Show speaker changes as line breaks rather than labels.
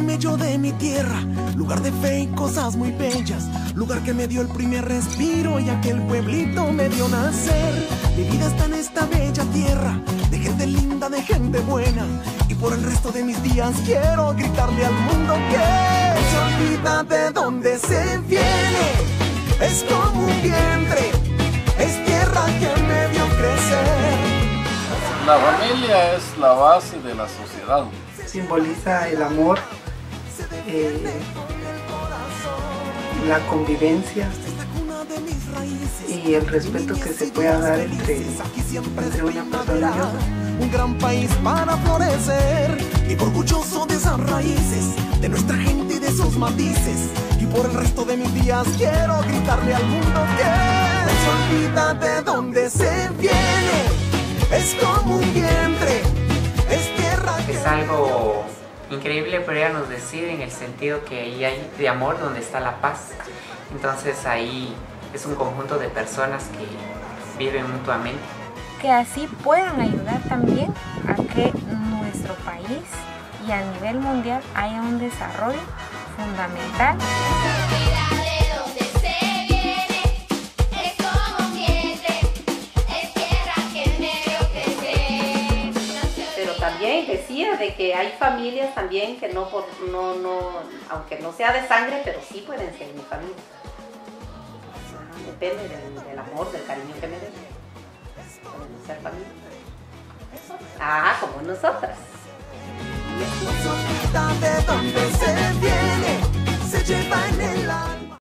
mello de mi tierra, lugar de fe y cosas muy bellas, lugar que me dio el primer respiro y aquel pueblito me dio nacer. Mi vida está en esta bella tierra, de gente linda, de gente buena, y por el resto de mis días quiero gritarle al mundo que se olvida de dónde se viene. Es como un vientre, es tierra que me vio crecer.
La familia es la base de la sociedad.
Simboliza el amor, la convivencia y el respeto que se pueda dar entre una persona y otra.
Un gran país para florecer, y orgulloso de esas raíces, de nuestra gente y de sus matices. Y por el resto de mis días quiero gritarle al mundo que se olvida de dónde se viene. Es como un vientre, es tierra que...
Es algo increíble, podríamos decir, en el sentido que ahí hay de amor donde está la paz. Entonces ahí es un conjunto de personas que viven mutuamente.
Que así puedan ayudar también a que nuestro país y a nivel mundial haya un desarrollo fundamental.
Pero también decía de que hay familias también que aunque no sea de sangre, pero sí pueden ser mi familia. Depende del amor, del cariño que me den. Podemos ser familia. Como nosotras.
De dónde se viene, se lleva en el alma.